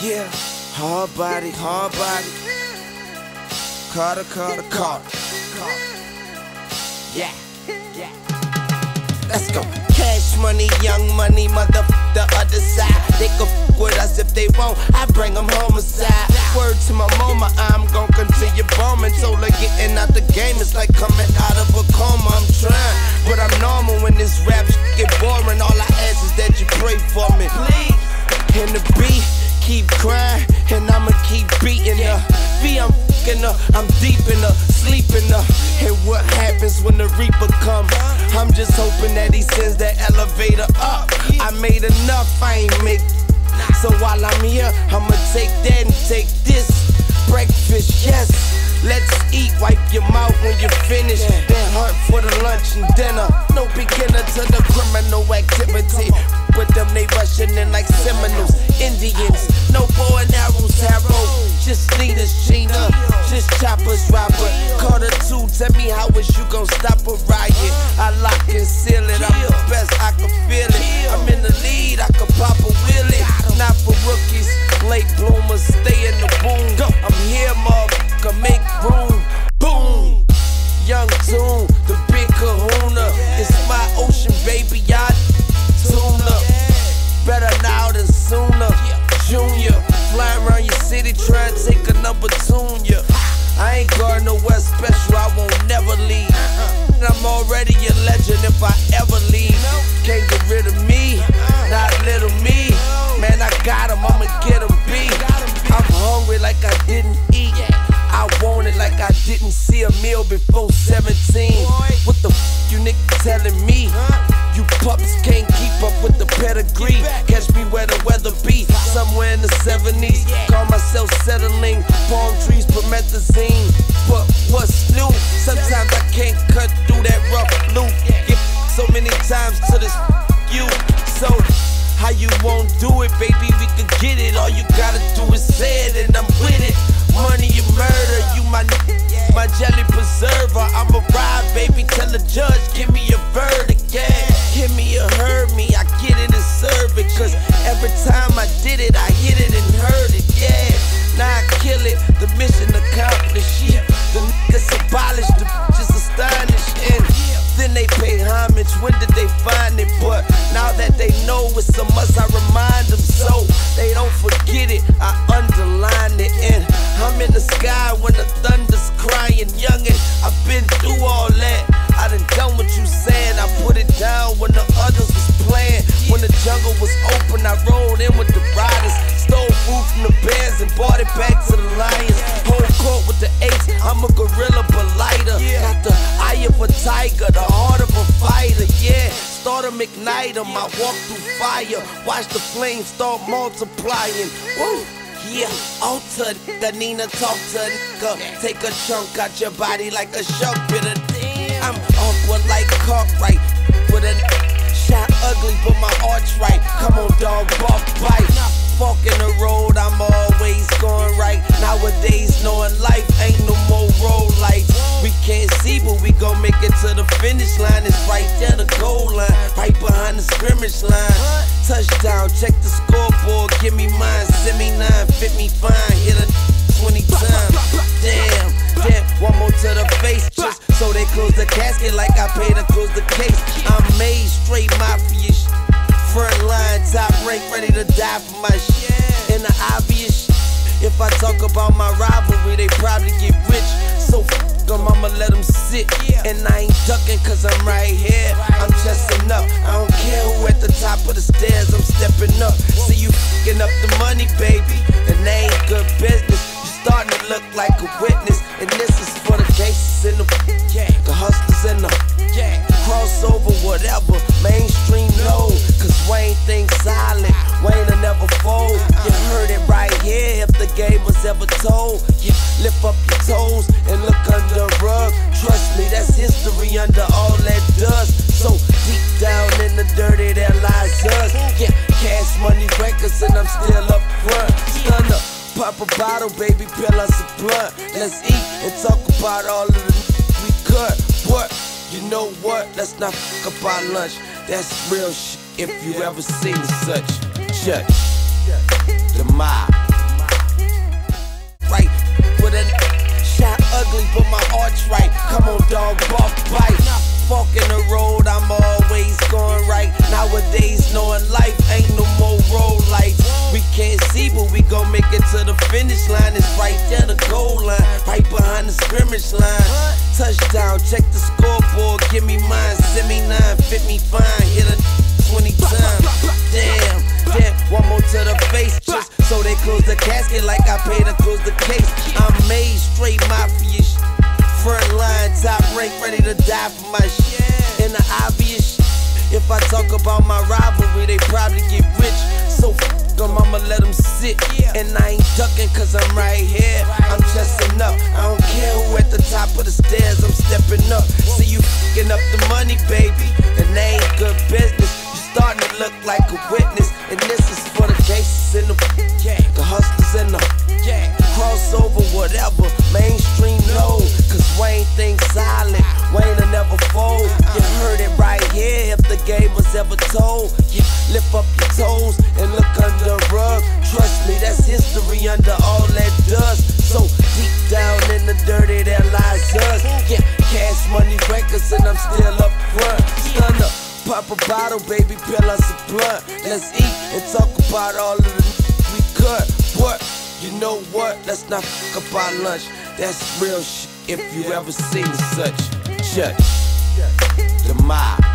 Yeah, hard body, hard body. Carter, Carter, Carter. Yeah, yeah. Let's go. Cash money, young money, motherfucker the other side. They can fuck with us if they won't, I bring them homicide. Word to my mama, I'm gon' continue bombing. Told her getting out the game is like coming out of a coma. I'm trying, but I'm normal when this rap get boring. All I ask is that you pray for me, please. And the beat keep crying, and I'ma keep beating her. I'm fucking her, I'm deep in her, sleeping her. And what happens when the reaper come? I'm just hoping that he sends that elevator up. I made enough, I ain't make. So while I'm here, I'ma take that and take this. Breakfast, yes. Let's eat, wipe your mouth when you're finished. Then hunt for the lunch and dinner. No beginner to the criminal activity. With them, they rushing in like Seminoles, Indians. No bow and arrows, Harrow. Just Nina, Sheena. Just choppers, Robert. Carter 2, tell me how is you gon' stop a riot? I lock and seal it, I'm the best, I can feel it. I'm in the lead, I can pop a wheelie. Not for rookies, late bloomers, stay in the boom. I'm here, motherfucker, make room. Boom! Young Tune, the big kahuna. It's my ocean, baby, I tuna. Better now than sooner. Junior, flying around your city, trying to take a number tune ya. I ain't going nowhere special, I won't never leave. I'm already a legend if I ever leave. Can't get rid of me, not little me. Man, I got him, I'ma get him beat. I'm hungry like I didn't eat. I want it like I didn't see a meal before 17. What the f you niggas telling me? You pups can't keep up with the pedigree. Catch me where the weather be, somewhere in the 70s. Call myself settling, palm trees, promethazine. But what's new? Sometimes I can't cut through that rough loop. Get so many times to this you. So how you won't do it, baby? We could get it. All you gotta do is say it, and I'm with it. Money and murder, you my jelly preserver. I'ma ride, baby. Tell the judge, give me a verdict, yeah. Give me a heard me, I get it and serve it. Cause every time I did it, I hit it and heard it, yeah. Now I kill it, the mission accomplished, yeah. The niggas abolished, the bitches astonished. And then they pay homage, when did they find it? But now that they know it's a must, I remind them so they don't forget it, I underline it. And I'm in the sky when the thunder's crying, youngin'. I've been through all that, I done what you saying. I put it down when the others was playing. When the jungle was open, I rolled in with the riders. Stole food from the bears and brought it back to the lions. Whole court with the apes, I'm a gorilla but lighter. Got the eye of a tiger, the heart of a fighter, yeah. Start 'em, ignite 'em, I walk through fire. Watch the flames start multiplying. Woo! Yeah, alter the Nina, talk to a nigga. Take a chunk out your body like a shark bit of damn. I'm awkward like Cartwright with a shot ugly but my arch right. Come on dog, bark, bite. Fork in the road, I'm always going right. Nowadays knowing life ain't no more road lights. We can't see but we gon' make it to the finish line. It's right there, the goal line, right behind the scrimmage line. Touchdown, check the scoreboard, give me mine. Send me 9, fit me fine, hit a 20 times. Damn, one more to the face. Just so they close the casket like I paid to close the case. I'm made straight mafia shit. Front line, top rank, ready to die for my shit. And the obvious shit, if I talk about my rivalry, they probably get rich. So f them, I'ma let them sit. And I ain't ducking cause I'm right here. I'm chesting up, I don't care who at the top of the stairs, I'm stepping up. See you f***ing up the money, baby, and they ain't good business. You starting to look like a witness, and this is for the gangsters and the hustlers and the crossover, whatever, mainstream no. Cause Wayne thinks solid, Wayne'll never fold. You heard it right here if the game was ever told. You lift up your toes and look under the rug. Trust me, that's history under all that dust. So deep down in the dirty there lies us. Yeah, cash money records and I'm still up front. Stun up, pop a bottle, baby, peel us a blunt. Let's eat and talk about all of the we cut. What? You know what? Let's not fuck about lunch. That's real shit if you ever seen such. Judge the mob. ugly, but my art's right. Come on, dog, bark, bite. Fork in the road, I'm always going right. Nowadays, knowing life ain't no more road lights. We can't see, but we gon' make it to the finish line. It's right there, the goal line, right behind the scrimmage line. Touchdown, check the scoreboard, give me mine. Send me 9, fit me fine, hit a 20 times. Damn, one more to the face, just so they close the casket like I paid to close the case. I'm made straight mafia shit. Front line, top rank, ready to die for my shit. And the obvious shit, if I talk about my rivalry, they probably get rich. So f them, I'ma let them sit. And I ain't ducking cause I'm right here. I'm chesting up, I don't care who at the top of the stairs, I'm stepping up. See you f***ing up the money, baby, and they ain't good business. You starting to look like a witness, and this is for the gangsters and the hustlers and the crossover, whatever, mainstream no. Cause Wayne thinks solid, Wayne'll never fold. You heard it right here if the game was ever told. Yeah, lift up your toes and look under the rug. Trust me, that's history under all that dust. So deep down in the dirty there lies us. Yeah, Cash Money Records and I'm still up front. Stun up, pop a bottle, baby, peel us a blunt. Let's eat and talk about all of the we cut. What? You know what? Let's not fuck about lunch. That's real shit if you ever seen such. Church, the mob.